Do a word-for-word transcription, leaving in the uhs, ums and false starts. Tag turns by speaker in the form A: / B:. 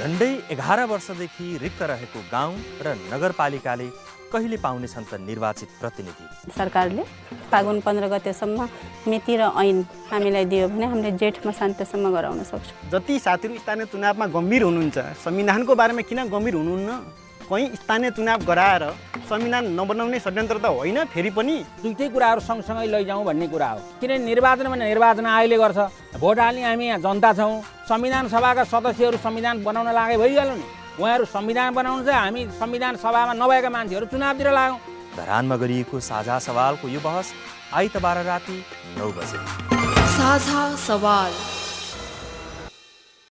A: झन्डै एघार वर्षदेखि रिक्त रहेको गाउँ र नगरपालिकाले कहिले पाउनेछन् त निर्वाचित प्रतिनिधि?
B: सरकारले फागुन पन्ध्र गतेसम्म मिति र ऐन हामीलाई दियो भने हामीले जेठ मसान्तसम्म गराउन सक्छौँ।
C: जति साथीहरू स्थानीय चुनावमा गम्भीर हुनुहुन्छ, संविधानको बारेमा किन गम्भीर हुनुहुन्न? कहीँ स्थानीय चुनाव गराएर संविधान नबनाउने षड्यन्त्र त होइन। फेरि पनि
D: दुईटै कुराहरू सँगसँगै लैजाउँ भन्ने कुरा हो। किनभने निर्वाचन भने निर्वाचन आयोगले गर्छ, भोट हाल्ने हामी यहाँ जनता छौँ। संविधान सभाका सदस्यहरू संविधान बनाउन लागे भइहाल्यो नि। उहाँहरू संविधान बनाउनु चाहिँ हामी संविधान सभामा नभएका मान्छेहरू चुनावतिर लागौँ।
A: धरानमा गरिएको साझा सवालको यो बहस आइतबार राति नौ बजे।
E: साझा सवाल।